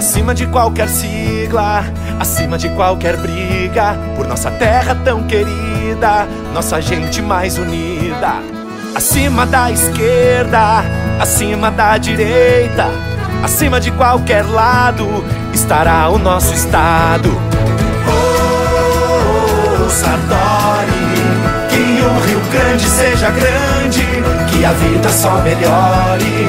acima de qualquer sigla, acima de qualquer briga, por nossa terra tão querida, nossa gente mais unida. Acima da esquerda, acima da direita, acima de qualquer lado, estará o nosso estado. Oh, Sartori, que o Rio Grande seja grande, que a vida só melhore.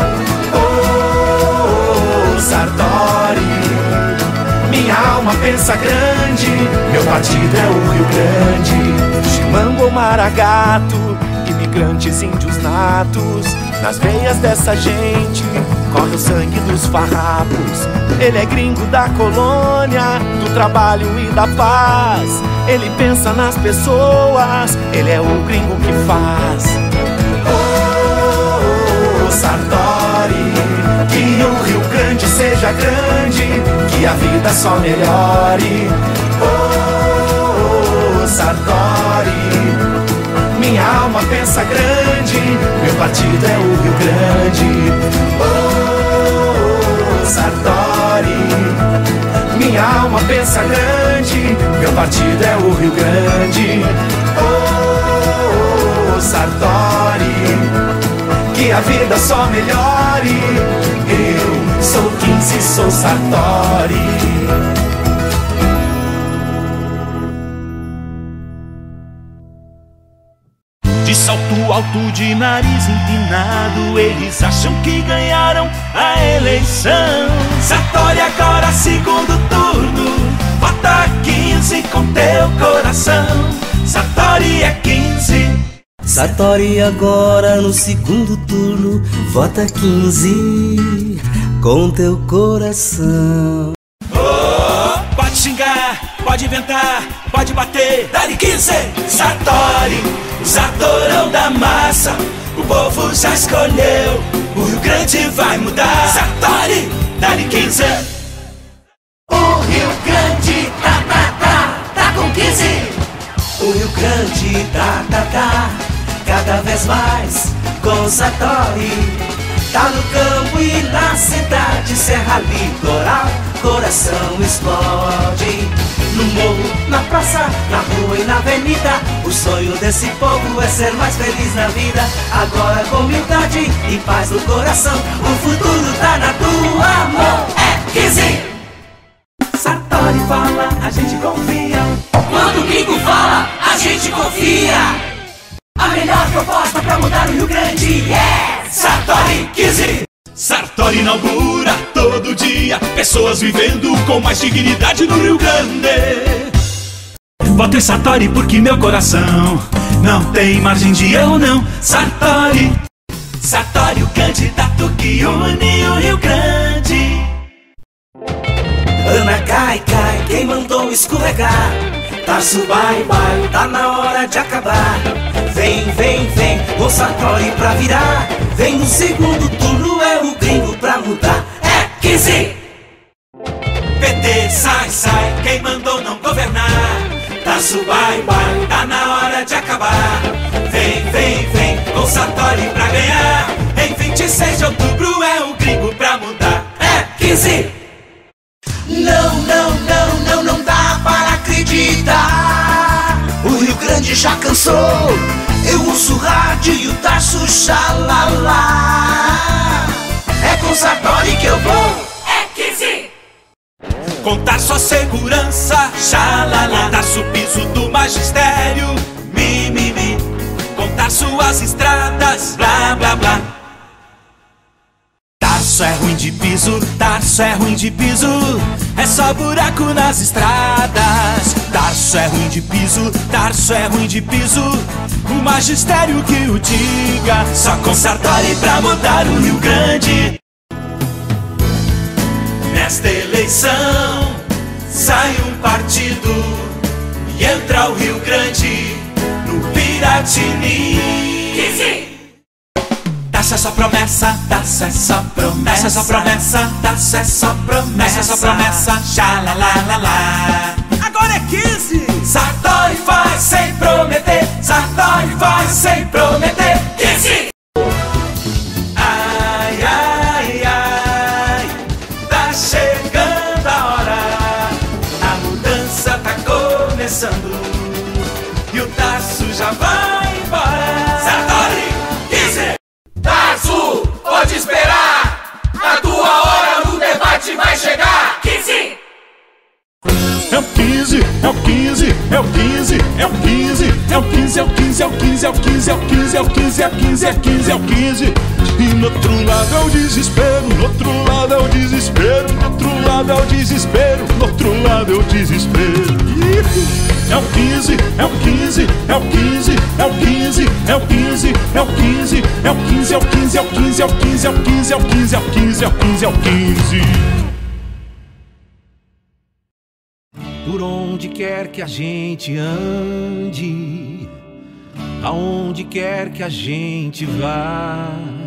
Oh, Sartori, minha alma pensa grande, meu partido é o Rio Grande. Chimango ou Maragato, imigrantes índios natos, nas veias dessa gente corre o sangue dos farrapos. Ele é gringo da colônia, do trabalho e da paz. Ele pensa nas pessoas, ele é o gringo que faz. Oh, Sartori, que o Rio Grande seja grande, que a vida só melhore. Oh, Sartori, minha alma pensa grande, meu partido é o Rio Grande. Oh, Sartori, minha alma pensa grande, meu partido é o Rio Grande. Oh, Sartori, que a vida só melhore. Eu sou 15, sou Sartori. De salto alto, de nariz empinado, eles acham que ganharam a eleição. Sartori agora segundo turno, vota 15 com teu coração. Sartori é 15. Sartori agora no segundo turno, vota 15 com teu coração. Oh, pode xingar, pode inventar, pode bater, dá-lhe 15. Sartori, o Sartorão da massa, o povo já escolheu, o Rio Grande vai mudar. Sartori, dá-lhe 15. O Rio Grande tá com 15. O Rio Grande tá cada vez mais com Sartori. Tá no campo e na cidade, serra, litoral, coração explode. No morro, na praça, na rua e na avenida, o sonho desse povo é ser mais feliz na vida. Agora com humildade e paz no coração, o futuro tá na tua mão. É 15. Sartori fala, a gente confia. Quando o gringo fala, a gente confia. A melhor proposta pra mudar o Rio Grande é Sartori 15. Sartori inaugura todo dia, pessoas vivendo com mais dignidade no Rio Grande. Voto em Sartori porque meu coração não tem margem de erro não. Sartori, Sartori, o candidato que une o Rio Grande. Ana cai, quem mandou escorregar? Tarso vai, tá na hora de acabar. Vem, com Sartori pra virar. Vem no segundo turno, é o gringo pra mudar. É 15. PT sai, quem mandou não governar? Tarso vai, tá na hora de acabar. Vem, com Sartori pra ganhar. Em 26 de outubro é o gringo pra mudar. É 15. Não dá para acreditar. O Rio Grande já cansou. Eu ouço rádio e o Tarso xalala. É com Sartori que eu vou. É 15. Contar sua segurança, xalala. Tarso o piso do magistério, mimimi. Contar suas estradas, blá blá blá. Tarso é ruim de piso, Tarso é ruim de piso. É só buraco nas estradas. Tarso é ruim de piso, Tarso é ruim de piso. O magistério que o diga. Só com Sartori pra mudar o Rio Grande. Nesta eleição sai um partido e entra o Rio Grande no Piratini. 15. Tarso é só promessa, Tarso é só promessa, Tarso é só promessa, Tarso é só promessa, Tarso é só promessa, xalalalala. Agora é 15. Sartori faz sem prometer, Sartori faz sem prometer. 15. Ai, ai, ai, tá chegando passando e o Tarso já vai embora. Sartori, 15. Tarso, pode esperar. A tua hora no debate vai chegar. 15. É o 15, é o 15, é o 15, é o 15, é o 15, é o 15, é o 15, é o 15, é o 15, é o 15, é o 15, é o 15, é o 15. E no outro lado é o desespero, no outro lado é o desespero, no outro lado é o desespero, no outro lado é o desespero. É o 15, é o 15, é o 15, é o 15, é o 15, é o 15, é o 15, é o 15, é o 15, é o 15, é o 15, é o 15, é o 15, é o 15, é o 15. Por onde quer que a gente ande, aonde quer que a gente vá,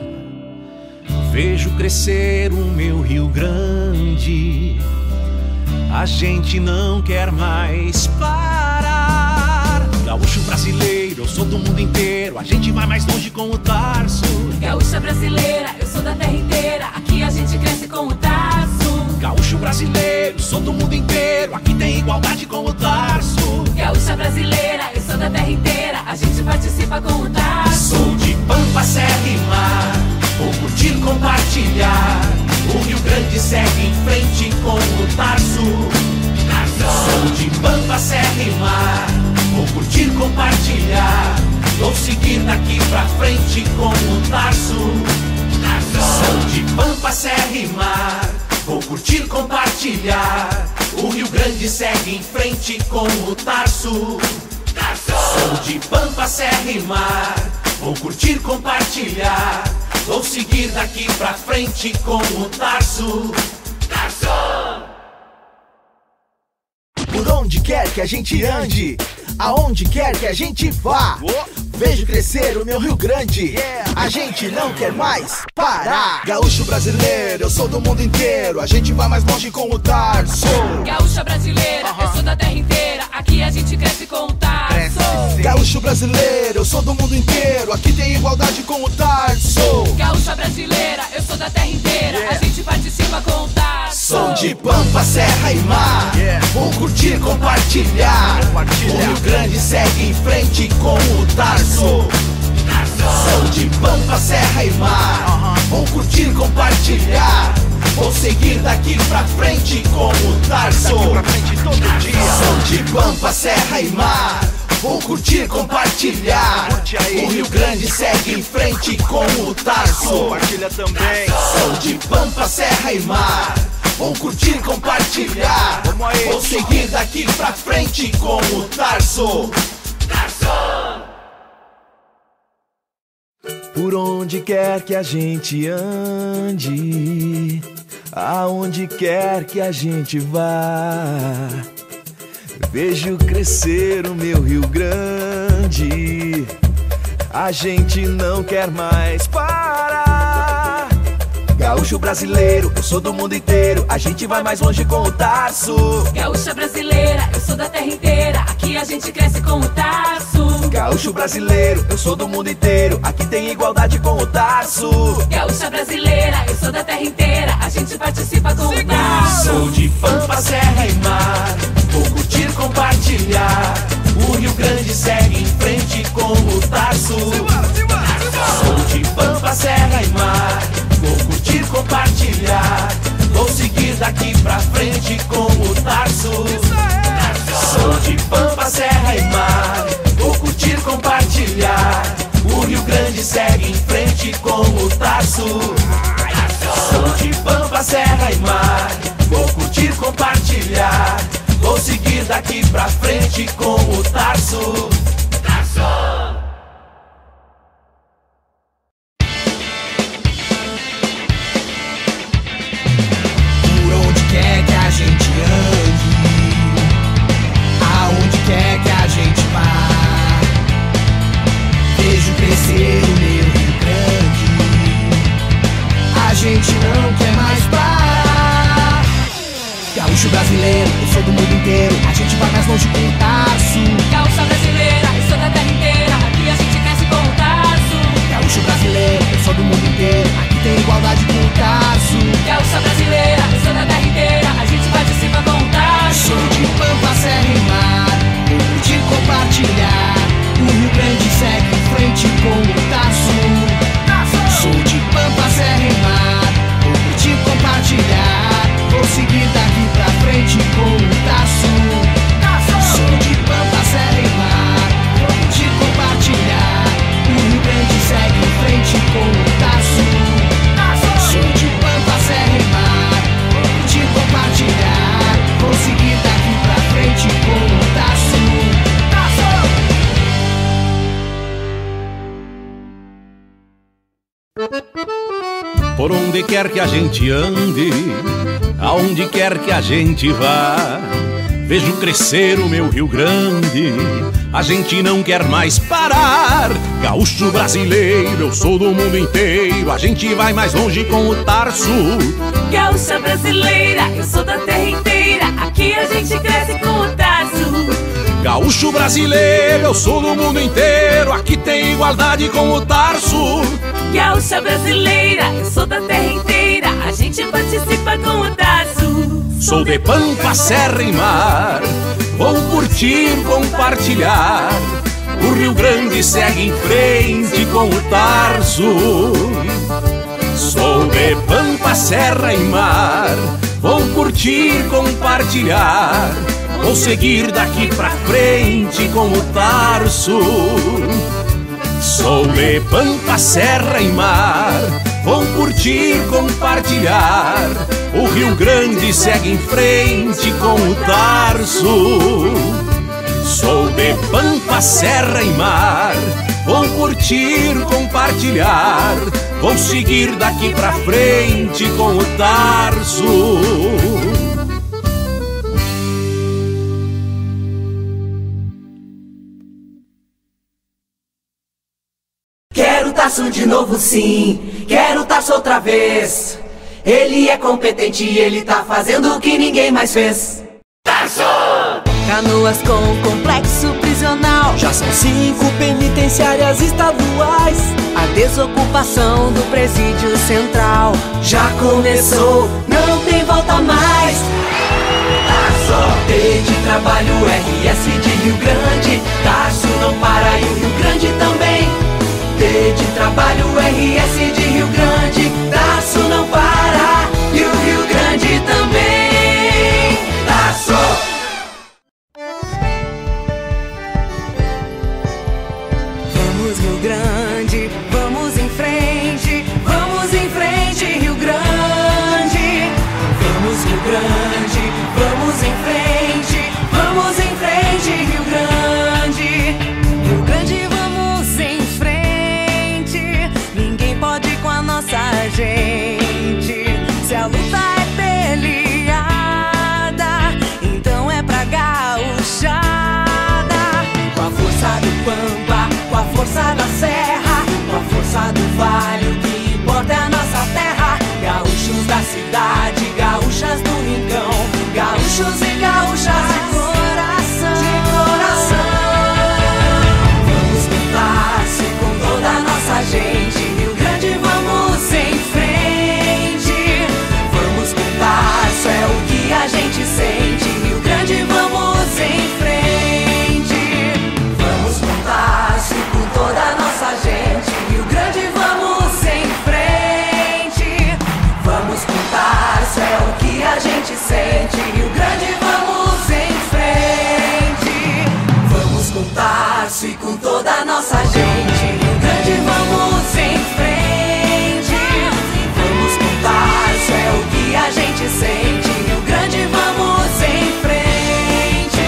vejo crescer o meu Rio Grande. A gente não quer mais parar. Gaúcho brasileiro, eu sou do mundo inteiro. A gente vai mais longe com o Tarso. Gaúcha brasileira, eu sou da terra inteira. Aqui a gente cresce com o Tarso. Gaúcho brasileiro, sou do mundo inteiro. Aqui tem igualdade com o Tarso. Gaúcha brasileira, eu sou da terra inteira. A gente participa com o Tarso. Sou de Pampa, Serra e Mar, vou curtir, compartilhar. O Rio Grande segue em frente com o Tarso. Sou de Pampa, Serra e Mar, vou curtir, compartilhar. Vou seguir daqui pra frente com o Tarso. Sou de Pampa, Serra e Mar, vou curtir, compartilhar. O Rio Grande segue em frente com o Tarso. Sou de Pampa, Serra e Mar, vou curtir, compartilhar. Vou seguir daqui pra frente com o Tarso. Por onde quer que a gente ande, aonde quer que a gente vá, vejo crescer o meu Rio Grande. A gente não quer mais parar. Gaúcho brasileiro, eu sou do mundo inteiro. A gente vai mais longe com o Tarso. Gaúcha brasileira, eu sou da terra inteira. Aqui a gente cresce com o Tarso. Gaúcho brasileiro, eu sou do mundo inteiro. Aqui tem igualdade com o Tarso. Gaúcha brasileira, eu sou da terra inteira. A gente participa com o Tarso. Sou de Pampa, Serra e Mar, vou curtir, compartilhar. O Rio Grande segue em frente com o Tarso. Sou de Pampa, Serra e Mar, vou curtir, compartilhar. Vou seguir daqui pra frente com o Tarso. Sou de Pampa, Serra e Mar, vou curtir, compartilhar. O Rio Grande segue em frente com o Tarso. Compartilha também. Sou de Pampa, Serra e Mar, vou curtir, compartilhar. Vou seguir daqui pra frente com o Tarso. Por onde quer que a gente ande, aonde quer que a gente vá, vejo crescer o meu Rio Grande. A gente não quer mais parar. Gaúcho brasileiro, eu sou do mundo inteiro. A gente vai mais longe com o Tarso. Gaúcha brasileira, eu sou da terra inteira. Aqui a gente cresce com o Tarso. Gaúcho brasileiro, eu sou do mundo inteiro. Aqui tem igualdade com o Tarso. Gaúcha brasileira, eu sou da terra inteira. A gente participa com o Tarso. Sou de Pampa, Serra e Mar, vou curtir, compartilhar. O Rio Grande segue em frente com o Tarso. Sou de Pampa, Serra e Mar, vou curtir, compartilhar. Vou seguir daqui pra frente com o Tarso. Sou de Pampa, Serra e Mar, vou curtir, compartilhar. O Rio Grande segue em frente com o Tarso. Sou de Pampa, Serra e Mar, vou curtir, compartilhar. Vou seguir daqui pra frente com o Tarso. Por onde quer que a gente ande, aonde quer que a gente vá, vejo crescer o meu Rio Grande. A gente não quer mais parar. Gaúcho brasileiro, eu sou do mundo inteiro. A gente vai mais longe com o Tarso. Gaúcha brasileira, eu sou da terra inteira. com o Tarso. Por onde quer que a gente ande, aonde quer que a gente vá, vejo crescer o meu Rio Grande, a gente não quer mais parar. Gaúcho brasileiro, eu sou do mundo inteiro, a gente vai mais longe com o Tarso. Gaúcha brasileira, eu sou da terra inteira, aqui a gente cresce com o Tarso. Gaúcho brasileiro, eu sou do mundo inteiro, aqui tem igualdade com o Tarso. Gaúcha brasileira, eu sou da terra inteira, a gente participa com o Tarso. Sou de pampa, serra e mar, vou curtir, compartilhar, o Rio Grande segue em frente com o Tarso. Sou de pampa, serra e mar, vou curtir, compartilhar, vou seguir daqui pra frente com o Tarso. Sou de pampa, serra e mar, vou curtir, compartilhar, o Rio Grande segue em frente com o Tarso. Sou de pampa, serra e mar, vou curtir, compartilhar, vou seguir daqui pra frente com o Tarso. Quero o Tarso de novo sim, quero o Tarso outra vez. Ele é competente e ele tá fazendo o que ninguém mais fez. Tarso! Canoas com complexo prisional, Já são 5 penitenciárias estaduais. a desocupação do presídio central Já começou, não tem volta mais. Tarso! T de trabalho, RS de Rio Grande. Tarso não para e o Rio Grande também. T de trabalho, RS de Rio Grande. Tarso não para e o Rio Grande também. Tarso! Vamos Rio Grande, vamos em frente Rio Grande. Vamos Rio Grande, vamos em frente Rio Grande. Rio Grande, vamos em frente, ninguém pode com a nossa gente. Se a luta é peleada, então é pra gauchada. Com a força do Pampa, com a força da Serra, com a força do Vale, o que importa é a nossa terra. Gaúchos da cidade, gaúchas do rincão, gaúchos e gaúchas de coração. Vamos cantar-se com toda a nossa gente. Rio Grande, vamos em frente. Vamos cantar, isso é o que a gente sente. Rio Grande, vamos em frente. Vamos cantar-se com toda a nossa gente. Rio Grande, vamos em frente. Vamos cantar, isso é o que a gente sente. Rio Grande, vamos em frente. Vamos cantar-se com toda a nossa gente. Rio Grande, vamos em frente. Vamos cantar, isso é o que a gente sente. Rio Grande, vamos em frente.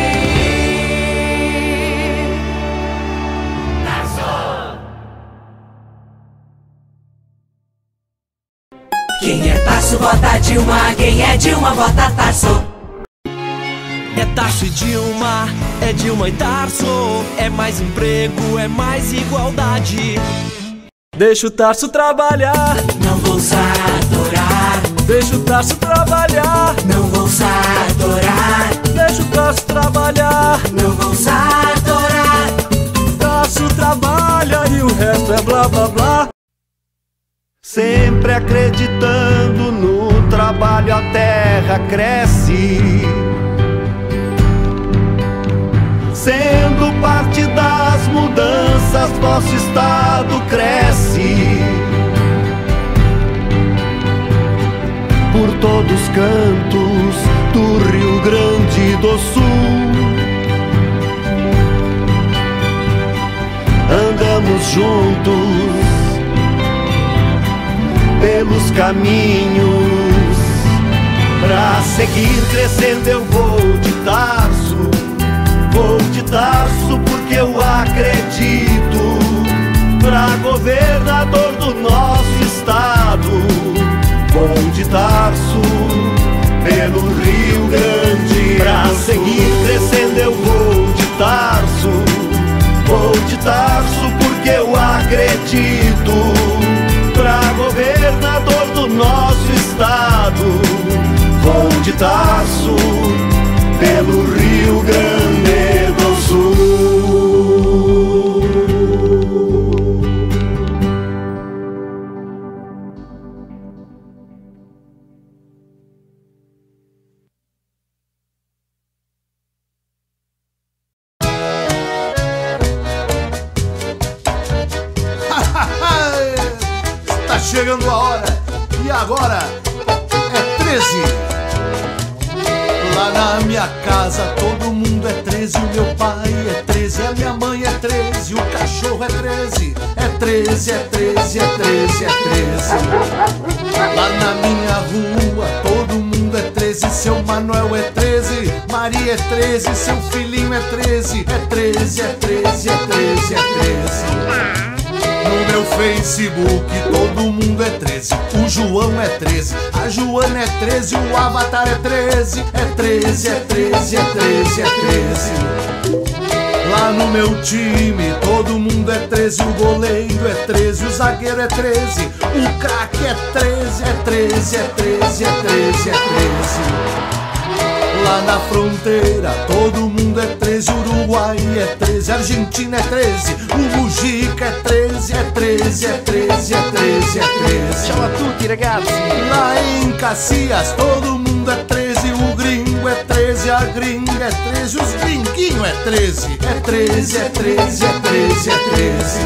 Quem é Tarso, vota Dilma. Quem é Dilma, vota Tarso. É Tarso e Dilma, é Dilma e Tarso. É mais emprego, é mais igualdade. Deixa o Tarso trabalhar, Não vou adorar, deixa o Tarso trabalhar, não vou adorar, deixa o Tarso trabalhar. não vou adorar. Tarso trabalha e o resto é blá blá blá. Sempre acreditando no trabalho a terra cresce. Sendo parte das mudanças, nosso estado cresce. Por todos os cantos do Rio Grande do Sul, andamos juntos pelos caminhos. Pra seguir crescendo eu vou de Tarso. governador do nosso estado. Vou de Tarso pelo Rio Grande, pra seguir crescendo eu vou de Tarso. Vou de Tarso porque eu acredito. Pra governador do nosso estado, vou de Tarso pelo Rio Grande do Sul. Tá chegando a hora, e agora é 13. Lá na minha casa todo mundo é 13. O meu pai é 13, a minha mãe é 13, o cachorro é 13. É 13, é 13, é 13, é 13. Lá na minha rua todo mundo é 13. Seu Manuel é 13, Maria é 13, seu filhinho é 13. É 13, é 13, é 13, é 13. No meu Facebook todo mundo é 13. O João é 13, a Joana é 13, o Avatar é 13. É 13, é 13, é 13, é 13. Lá no meu time todo mundo é 13. O goleiro é 13, o zagueiro é 13, o craque é 13. É 13, é 13, é 13, é 13. Lá na fronteira todo mundo é 13. Uruguai é 13, Argentina é 13, o Mujica é 13. É 13, é 13, é 13, é 13. Ciao a tutti ragazzi. Lá em Caxias todo mundo é 13. O gringo é 13, a gringa é 13, os gringuinhos é 13. É 13, é 13, é 13, é 13.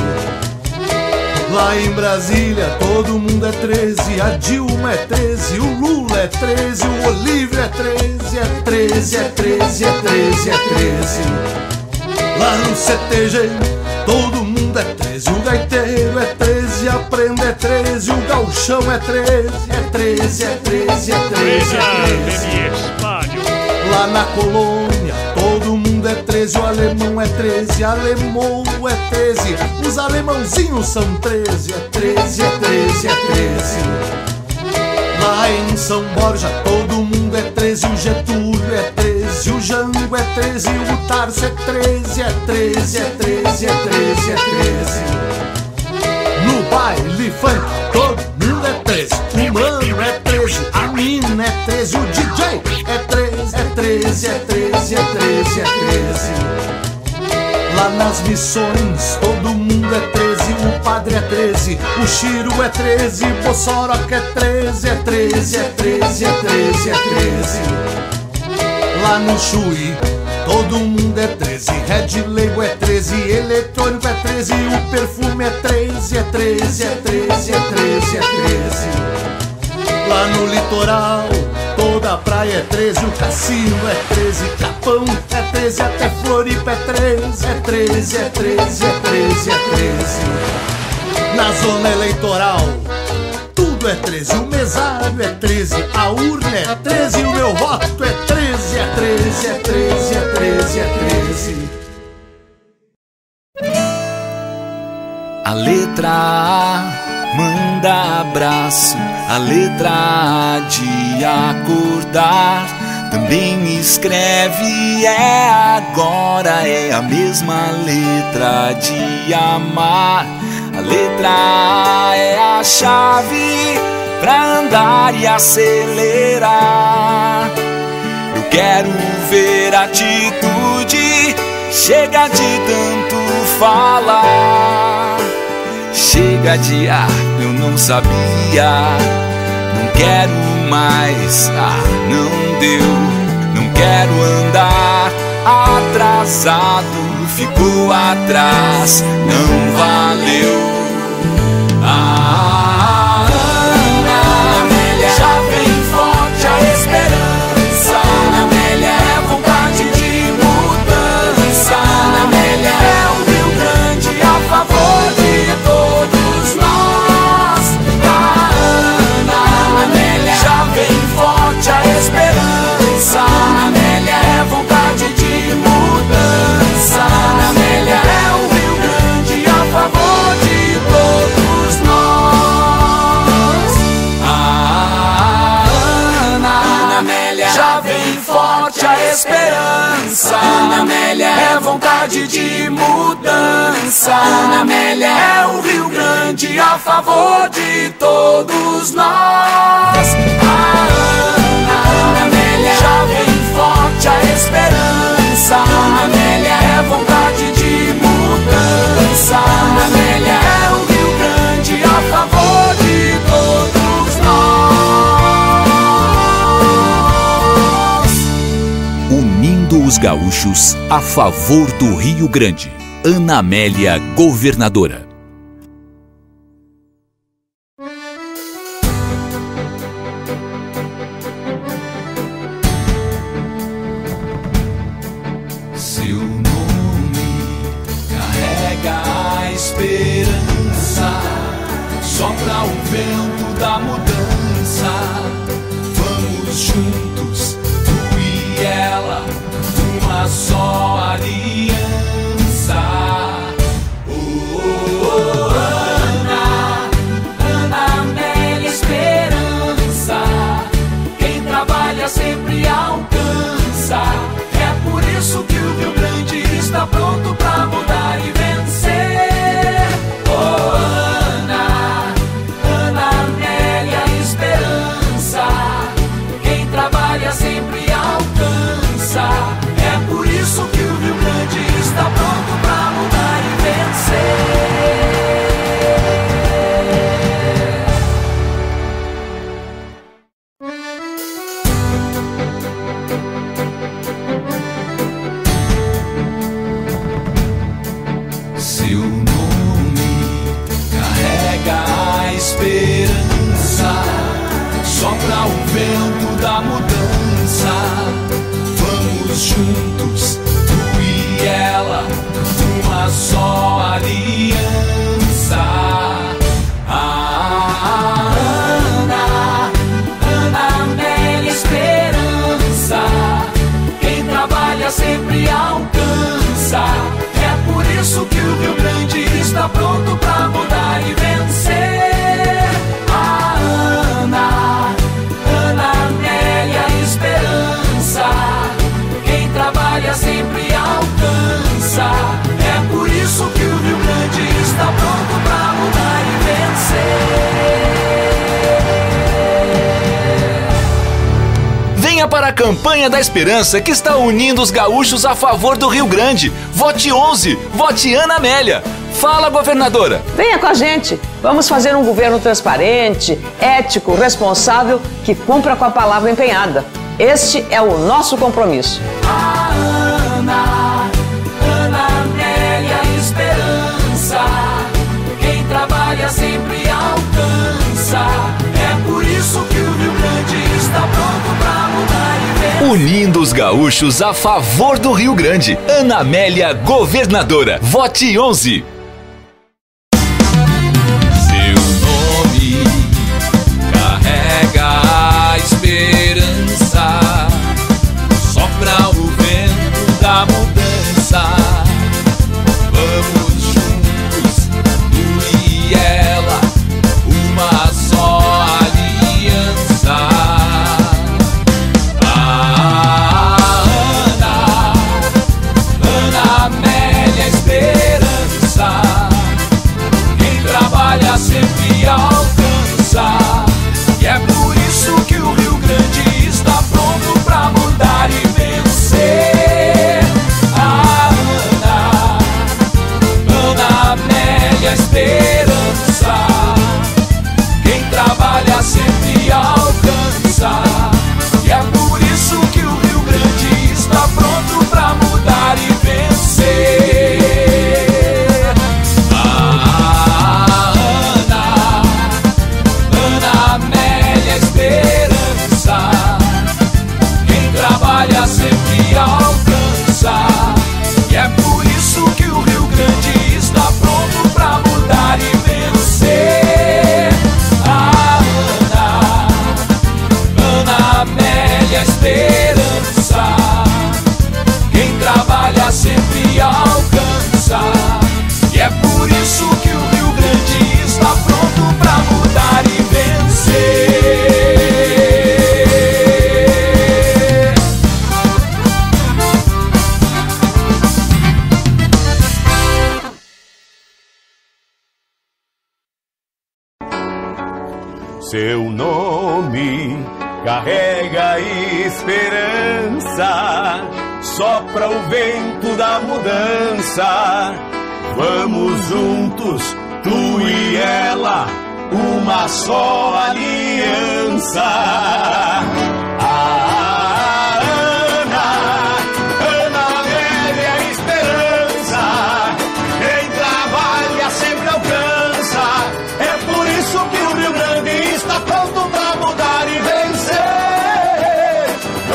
Lá em Brasília todo mundo é 13. A Dilma é 13, o Lula é 13, o Olívio é 13. É 13, é 13, é 13, é 13. Lá no CTG todo mundo é 13. O gaiteiro é 13, a prenda é 13, o gauchão é 13. É 13, é 13, é 13, é 13. Lá na colônia todo mundo é 13. O alemão é 13, alemão é 13, os alemãozinhos são 13. É 13, é 13, é 13. Lá em São Borja todo mundo é 13. O Getúlio é 13, o Jango é 13, o Tarso é 13. É 13, é 13, é 13, é 13. No baile funk todo mundo é 13. O mano é 13, a mina é 13, o DJ é 13. É 13, é 13, é 13, é 13. Lá nas missões todo mundo é 13. O padre é 13, o Chiro é 13, Bossoroca é 13. É 13, é 13, é 13, é 13. Lá no Chuí todo mundo é 13. Red Label é 13, eletrônico é 13, o perfume é 13. É 13, é 13, é 13, é 13. Lá no litoral toda a praia é 13. O cassino é 13, Capão é 13, até Floripa é 13. É 13, é 13, é 13, é 13. Na zona eleitoral tudo é 13. O mesário é 13, a urna é 13, o meu voto é 13. É 13, é 13, é 13, é 13. A letra A manda abraço, a letra A de acordar também escreve é agora, é a mesma letra de amar. A letra A é a chave pra andar e acelerar. Eu quero ver atitude, chega de tanto falar. Chega de eu não sabia, não quero mais, não deu. Não quero andar atrasado, ficou atrás, não valeu. Ana Amélia, já vem forte a esperança. Ana Amélia é vontade de mudança. Ana Amélia é o Rio Grande a favor de todos nós. Ana Amélia, já vem forte a esperança. Ana Amélia é vontade de mudança. Ana Amélia é o Rio Grande a favor de Amélia é vontade de mudança. Ana Amélia é o Rio Grande a favor de todos nós. Ana Amélia já vem forte a esperança. Ana Amélia é vontade de mudança. Ana Amélia é o Rio Grande a favor de todos nós. Unindo os gaúchos a favor do Rio Grande. Ana Amélia, governadora. Seu nome carrega a esperança, sopra o vento da mudança. Vamos juntos, tu e ela, uma só aliança. Ana Amélia, esperança. Quem trabalha sempre alcança. É por isso que o Rio Grande está pronto pra mudar e vencer. Ana Amélia, esperança. Quem trabalha sempre alcança. É por isso que o Rio Grande está pronto pra mudar e vencer. Seu nome carrega a esperança, sopra o vento da mudança. Vamos juntos, tu e ela, uma só aliança. Ana Amélia, esperança. Quem trabalha sempre alcança. É por isso que o Rio Grande está pronto pra mudar e vencer. Ana Amélia, esperança. Quem trabalha sempre alcança. É por isso que o Rio Grande está pronto pra mudar e vencer. Venha para a campanha da esperança que está unindo os gaúchos a favor do Rio Grande. Vote 11, vote Ana Amélia. Fala, governadora. Venha com a gente. Vamos fazer um governo transparente, ético, responsável, que cumpra com a palavra empenhada. Este é o nosso compromisso. Ana Amélia, esperança. Quem trabalha sempre alcança. É por isso que o Rio Grande está pronto pra mudar e vencer. Unindo os gaúchos a favor do Rio Grande. Ana Amélia, governadora. Vote 11. Seu nome carrega a esperança, sopra o vento da mudança. Vamos juntos, tu e ela, uma só aliança. Ana Amélia, esperança. Quem trabalha sempre alcança. E é por isso que o Rio Grande está pronto pra mudar e vencer. Seu nome carrega esperança, sopra o vento da mudança. Vamos juntos, tu e ela, uma só aliança. Ana Amélia esperança, quem trabalha sempre alcança. É por isso que o Rio Grande está pronto pra mudar e vencer.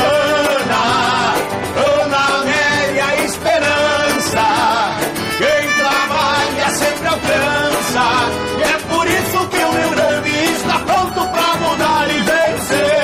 Ana Amélia esperança, quem trabalha sempre alcança. É por isso que o Rio Grande está pronto pra mudar e vencer.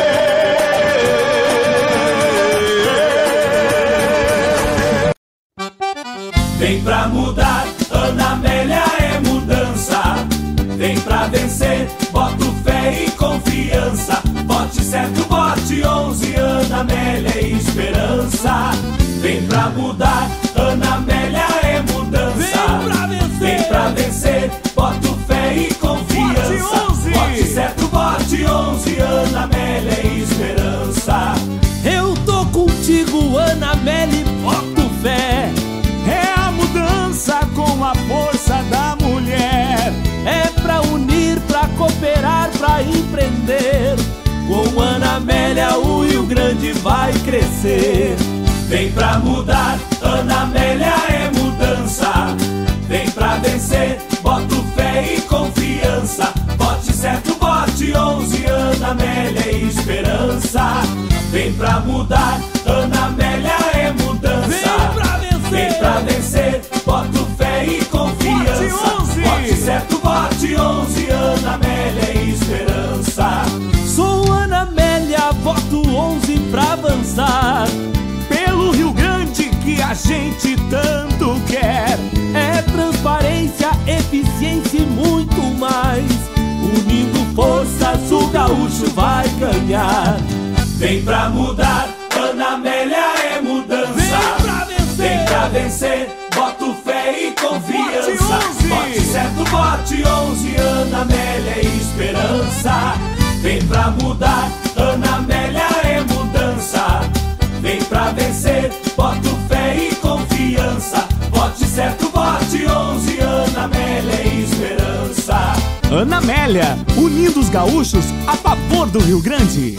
Vem pra mudar, Ana Amélia é mudança. Vem pra vencer, boto fé e confiança. Bote certo, bote 11, Ana Amélia é esperança. Vem pra mudar, Ana Amélia é mudança. Vem pra vencer, boto fé e confiança. Bote certo, bote 11, Ana Amélia é esperança. Eu tô contigo, Ana Amélia, boto fé. É a mudança com a força da mulher. É pra unir, pra cooperar, pra empreender. Com Ana Amélia o Rio Grande vai crescer. Vem pra mudar, Ana Amélia é mudança. Vem pra vencer, boto fé e confiança. Bote certo, bote 11, Ana Amélia é esperança. Vem pra mudar, Ana Amélia é mudança. Vem pra vencer, boto fé e confiança. Bote certo, bote 11, Ana Amélia é esperança. Sou Ana Amélia, voto 11 pra avançar. Pelo Rio Grande que a gente tanto quer. É transparência, eficiência e muito mais. Unindo forças o gaúcho vai ganhar. Vem pra mudar, Ana Amélia é mudança. Vem pra vencer, boto fé e confiança. Bote certo, bote 11, Ana Amélia é esperança. Vem pra mudar, Ana Amélia é mudança. Vem pra vencer, boto fé e confiança. Bote certo, bote 11, Ana Amélia é esperança. Ana Amélia, unindo os gaúchos a favor do Rio Grande.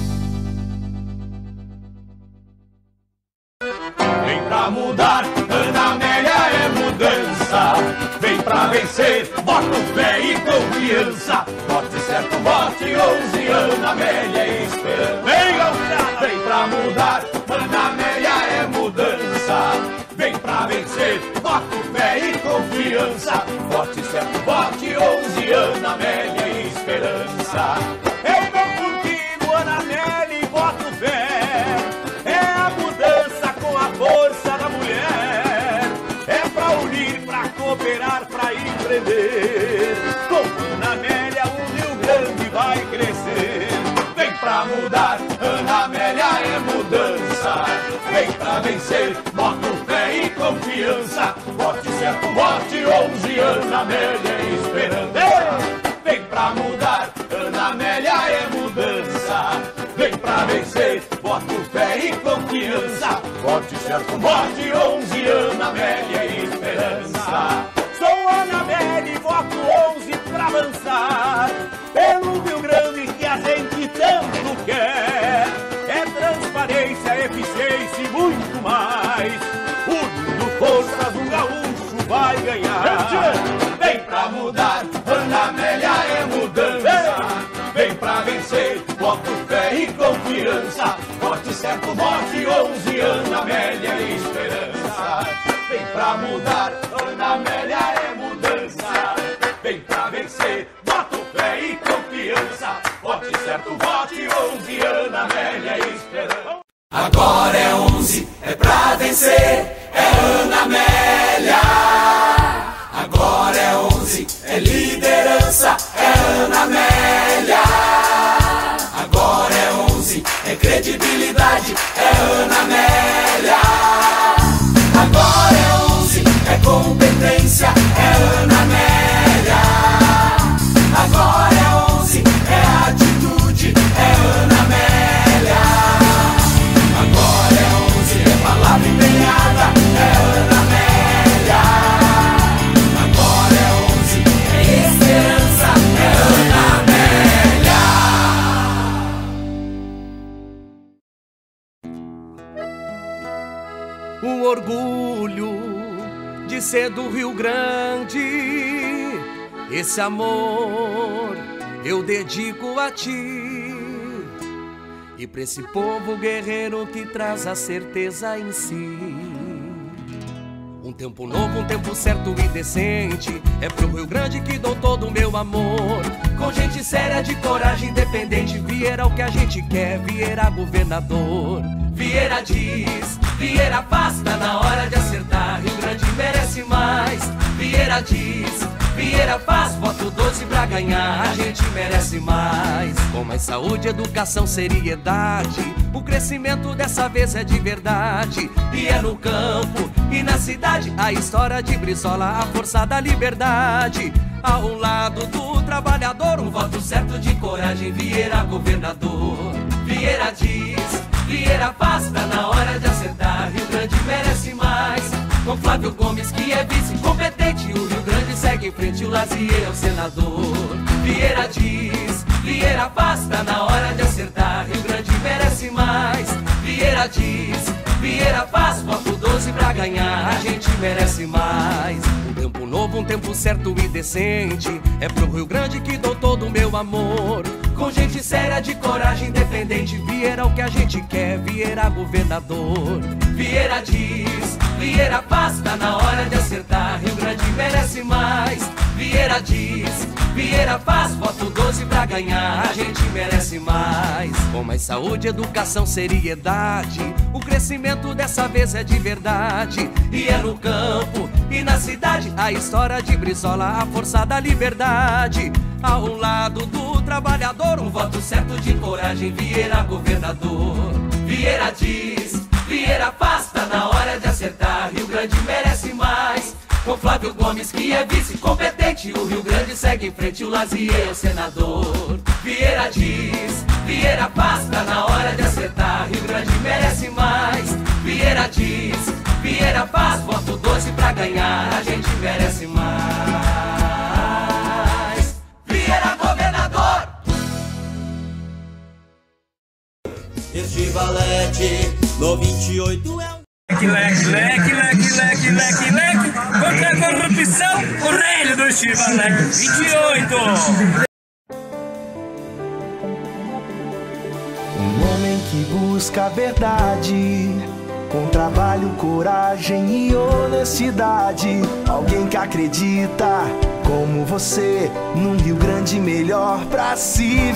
Vem pra mudar, Ana Amélia é mudança. Vem pra vencer, boto fé e confiança. Bote certo, bote 11, Ana Amélia é esperança. Vem pra mudar, Ana Amélia é mudança. Vem pra vencer, boto fé e confiança. Bote certo, bote 11, Ana Amélia é esperança. Eu tô contigo, Ana Amélia, e boto fé. É a mudança com a força da mulher. É pra unir, pra cooperar, pra empreender. Com Ana Amélia o Rio Grande vai crescer. Vem pra mudar, Ana Amélia é mudança. Vem pra vencer, boto fé e confiança. Bote certo, bote 11, Ana Amélia é esperança. Vem pra mudar, Ana Amélia é mudança. Vem pra vencer, boto fé e confiança. Bote certo, bote 11, Ana Amélia é esperança. Sou Ana Amélia e voto 11 pra avançar. Pelo Rio Grande que a gente tanto quer. É transparência, eficiência e muito mais. Unindo forças o gaúcho vai ganhar. Vem pra mudar, Ana Amélia é mudança. Vem pra vencer, boto fé e confiança. Bote certo, bote 11, Ana Amélia é esperança. Vem pra mudar, Ana Amélia é mudança. Vem pra vencer, boto fé e confiança. Bote certo, bote 11, Ana Amélia é esperança. Agora é 11, é pra vencer, é Ana Amélia. Agora é 11, é liderança, é Ana Amélia. Agora é 11, é credibilidade, é Ana Amélia. Agora é 11, é competência, é Ana Amélia. Agora é 11, é tenho orgulho de ser do Rio Grande. Esse amor eu dedico a ti e pra esse povo guerreiro que traz a certeza em si. Um tempo novo, um tempo certo e decente, é pro Rio Grande que dou todo o meu amor. Com gente séria, de coragem, independente, Vieira é o que a gente quer, Vieira governador. Vieira diz, Vieira faz, tá na hora de acertar, Rio Grande merece mais. Vieira diz, Vieira faz, voto 12 pra ganhar, a gente merece mais. Com mais saúde, educação, seriedade, o crescimento dessa vez é de verdade. E é no campo e na cidade, a história de Brizola, a força da liberdade. Ao lado do trabalhador, um voto certo de coragem, Vieira governador. Vieira diz, Vieira faz, tá na hora de acertar, Rio Grande merece mais. Com Flávio Gomes que é vice competente, o Rio Grande segue em frente, o Lazier é o senador. Vieira diz, Vieira faz, tá na hora de acertar, Rio Grande merece mais. Vieira diz, Vieira faz, voto 12 pra ganhar, a gente merece mais. Um tempo novo, um tempo certo e decente, é pro Rio Grande que dou todo o meu amor. Com gente séria, de coragem, independente, Vieira é o que a gente quer, Vieira governador. Vieira diz, Vieira faz, tá na hora de acertar, Rio Grande merece mais. Vieira diz, Vieira faz, voto 12 pra ganhar, a gente merece mais. Com mais saúde, educação, seriedade, o crescimento dessa vez é de verdade. E é no campo e na cidade, a história de Brizola, a força da liberdade. Ao lado do trabalhador, um voto certo de coragem, Vieira governador. Vieira diz, Vieira faz, tá na hora de acertar, Rio Grande merece mais. Com Flávio Gomes que é vice competente, o Rio Grande segue em frente, o Lazier é o senador. Vieira diz, Vieira faz, tá na hora de acertar, Rio Grande merece mais. Vieira diz, Vieira faz, voto 12 pra ganhar, a gente merece mais. Vieira governador. Este valete no 28 é Leque, leque, leque, leque, leque, leque, leque, contra a corrupção, o reino do Chivalete 28. Um homem que busca a verdade, com trabalho, coragem e honestidade. Alguém que acredita, como você, num Rio Grande melhor pra se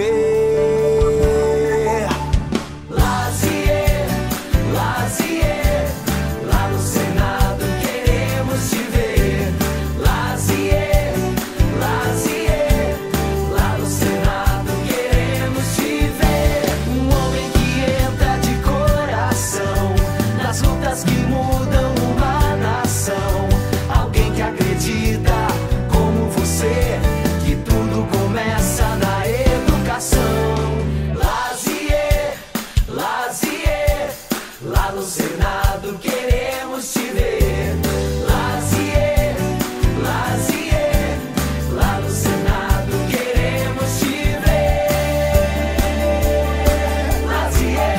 viver. Lazier, Lazier, lá no Senado queremos te ver. Lazier, Lazier, lá no Senado queremos te ver. Um homem que entra de coração nas lutas que mudam uma nação. Alguém que acredita, como você, que tudo começa na educação. Lazier, Lazier, lá no Senado queremos te ver. Lazier, Lazier, lá no Senado queremos te ver. Lazier.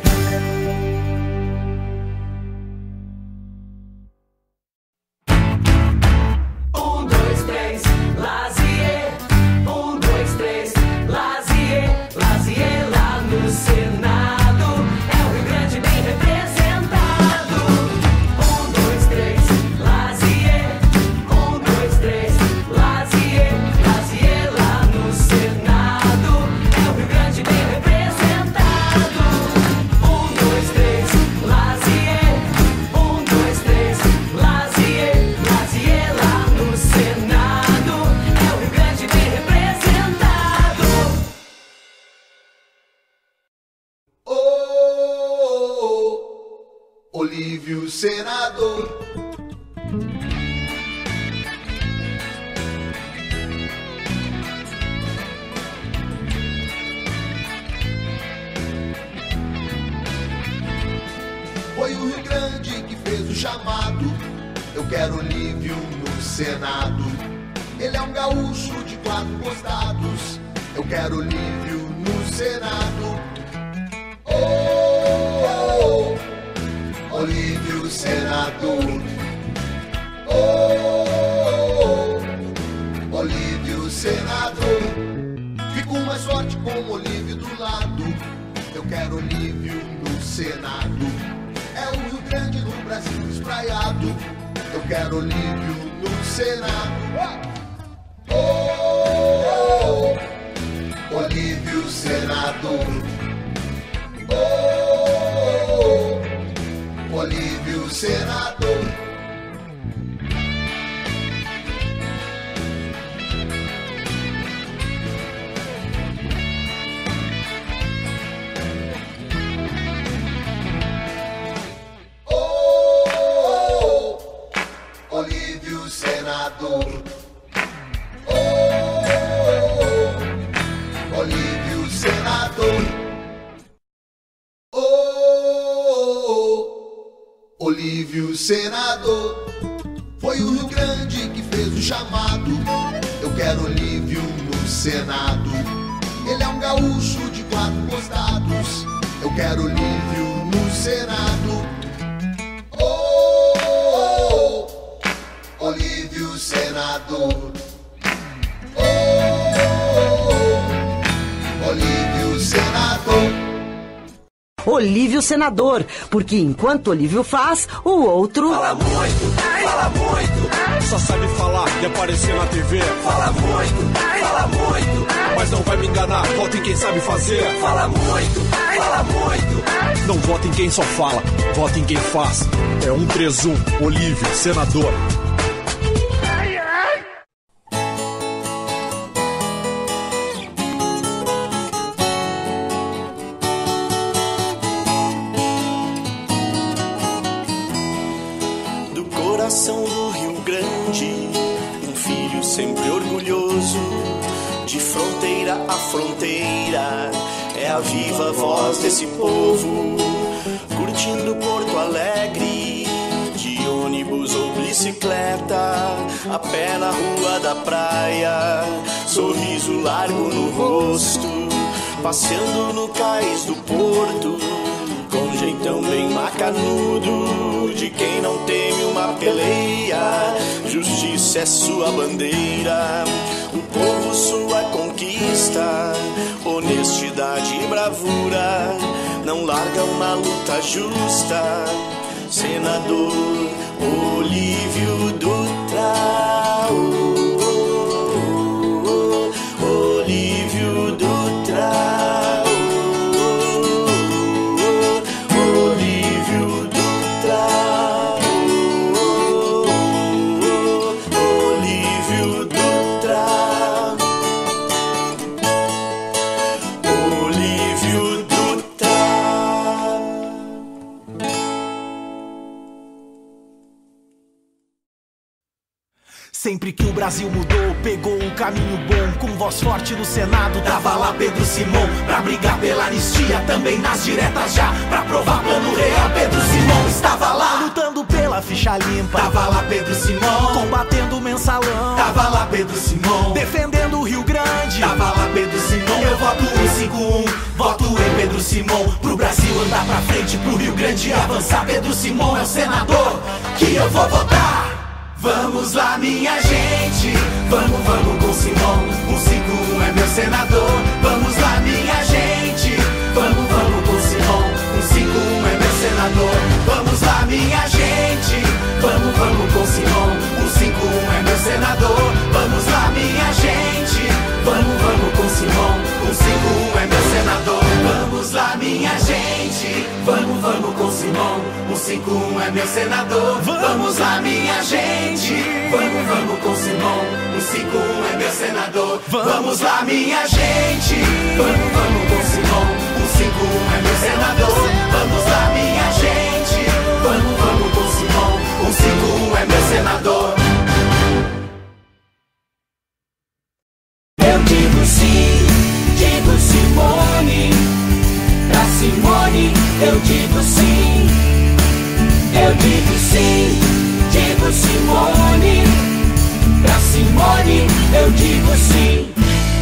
Um, dois, três, Lazier. Um, dois, três, Lazier. Lazier lá no Senado, é o Rio Grande bem representado. Um, dois, três, Lazier. Um, dois, três, Lazier. Lazier lá no Senado, é o Rio Grande bem representado. Um, dois, três, Lazier. Um, dois, três, Lazier. Lazier lá no Senado, é o Rio Grande bem representado. Olívio Senador. Foi o Rio Grande que fez o chamado. Eu quero Olívio no Senado. Ele é um gaúcho de 4 costados. Eu quero Olívio no Senado. Oh, oh, oh. Olívio senador. Oh, Olívio senador. Fico mais forte com o Olívio do lado. Eu quero Olívio no Senado. É o Rio Grande no Brasil espraiado. Eu quero Olívio no Senado. Oh, Olívio senador. Oh, Olívio senador. Oh, Olívio senador. Oh, Olívio senador. Oh, Olívio senador. Foi o Rio Grande que fez o chamado. Eu quero Olívio no Senado. Ele é um gaúcho de 4 costados. Eu quero Olívio no Senado. Oh, Olívio senador. Oh, Olívio senador. Olívio senador, porque enquanto Olívio faz, o outro fala muito, fala muito. Só sabe falar e aparecer na TV. Fala muito, fala muito. Mas não vai me enganar, vota em quem sabe fazer. Fala muito, fala muito. Não vota em quem só fala, vota em quem faz. É 131, Olívio, senador. Coração do Rio Grande, um filho sempre orgulhoso, de fronteira a fronteira, é a viva voz desse povo, curtindo Porto Alegre, de ônibus ou bicicleta, a pé na rua da praia, sorriso largo no rosto, passeando no cais do porto, com jeitão bem macanudo, de quem não teme uma peleia, justiça é sua bandeira, o povo sua conquista, honestidade e bravura, não largam na luta justa, senador Olívio Dutra, Olívio Dutra. Sempre que o Brasil mudou, pegou um caminho bom, com voz forte no Senado, tava lá Pedro Simão, pra brigar pela anistia, também nas diretas já, pra provar plano real, Pedro Simão estava lá, lutando pela ficha limpa, tava lá Pedro Simão, combatendo o mensalão, tava lá Pedro Simão, defendendo o Rio Grande, tava lá Pedro Simão, eu voto 151, voto em Pedro Simão, pro Brasil andar pra frente, pro Rio Grande avançar, Pedro Simão é o senador que eu vou votar. Vamos lá, minha gente, vamos, vamos com Simão, 151 é meu senador. Vamos lá, minha gente, vamos, vamos com Simão, 151 é meu senador. Vamos lá, minha gente, vamos, vamos com Simão, 151 é meu senador. Vamos lá, minha gente, vamos, vamos com Simão, 151 é meu senador. Vamos lá, minha gente, vamos, vamos com Simão, 151 é meu senador. Vamos lá, minha gente, vamos, vamos com Simão, 151 é meu senador. Vamos lá, minha gente, vamos, vamos com Simão, 151 é meu senador. Vamos lá, minha gente, vamos, vamos com Simão, 151 é meu senador. Eu digo sim, digo Simone, pra Simone eu digo sim. Eu digo sim, digo Simone, pra Simone eu digo sim.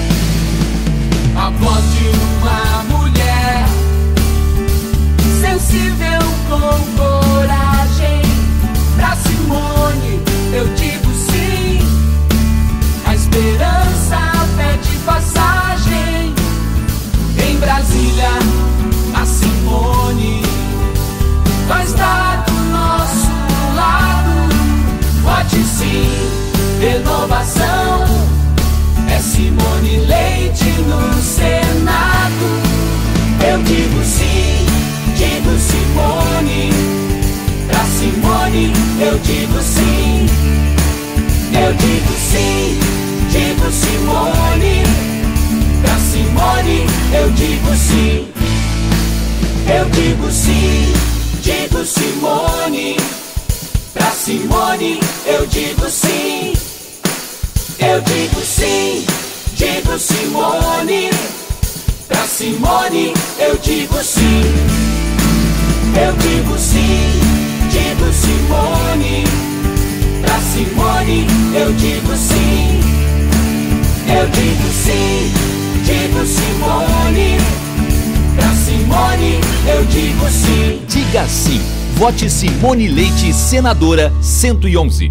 A voz de uma mulher, impossível com coragem. Pra Simone eu digo sim. A esperança pede passagem. Em Brasília, a Simone vai estar do nosso lado. Vote sim, renovação. É Simone Leite no Senado. Eu digo sim, digo Simone. Pra Simone eu digo sim. Eu digo sim, digo Simone. Pra Simone eu digo sim. Eu digo sim, digo Simone. Pra Simone eu digo sim. Eu digo sim, digo Simone. Pra Simone eu digo sim. Eu digo sim, digo Simone. Pra Simone eu digo sim. Eu digo sim, digo Simone. Pra Simone eu digo sim. Diga sim. Vote Simone Leite, senadora 111.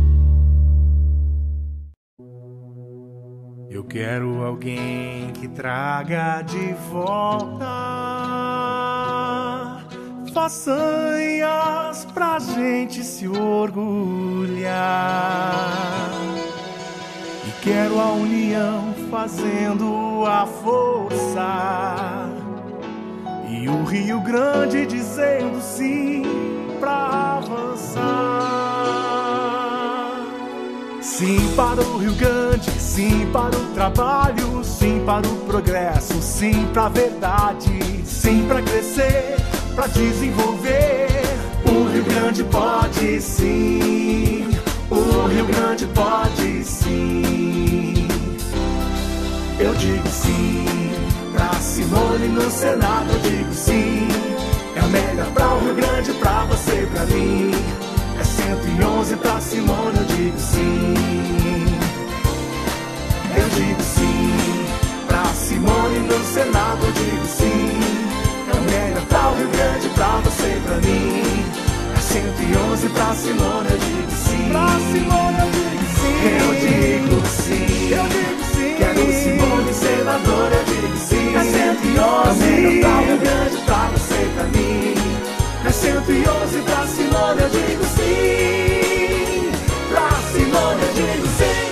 Eu quero alguém que traga de volta façanhas pra gente se orgulhar. E quero a união fazendo a força, e o Rio Grande dizendo sim pra avançar. Sim para o Rio Grande, sim para o trabalho, sim para o progresso, sim pra verdade, sim pra crescer, pra desenvolver. O Rio Grande pode sim, o Rio Grande pode sim. Eu digo sim, pra Simone no Senado eu digo sim. É o melhor pra o Rio Grande, pra você e pra mim. É 111 pra Simone, eu digo sim. Eu digo sim, pra Simone no Senado eu digo sim. É o melhor pra o Rio Grande, pra você e pra mim. É 111 pra Simone, eu digo sim. Pra Simone eu digo sim. Eu digo sim, eu digo sim. Quero Simone senadora, eu digo sim. É 111, é o melhor pra o Rio Grande, pra você e pra mim. É 111 pra Simone, eu digo sim. Pra Simone eu digo sim.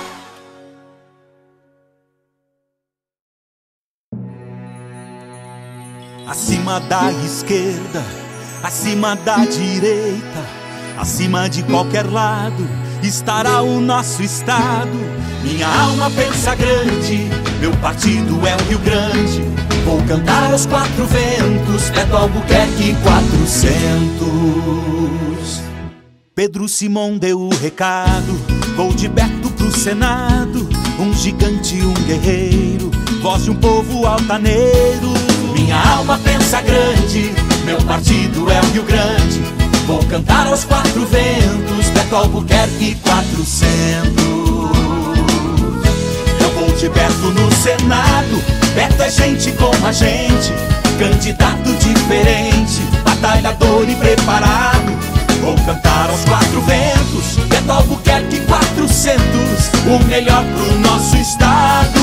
Acima da esquerda, acima da direita, acima de qualquer lado estará o nosso estado. Minha alma pensa grande, meu partido é o Rio Grande. Vou cantar aos quatro ventos, Beto Albuquerque 400. Pedro Simão deu o recado, vou de Beto pro Senado. Um gigante, um guerreiro, voz de um povo altaneiro. Minha alma pensa grande, meu partido é o Rio Grande. Vou cantar aos quatro ventos, Beto Albuquerque 400. Eu vou de Beto no Senado, Beto é gente como a gente, candidato diferente, batalhador e preparado. Vou cantar aos quatro ventos, Beto Albuquerque 400, o melhor pro nosso estado.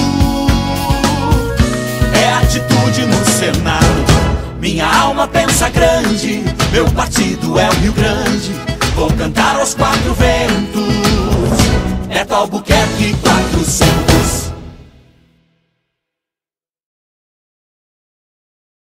É atitude no Senado. Minha alma pensa grande, meu partido é o Rio Grande. Vou cantar aos quatro ventos, Beto Albuquerque 400.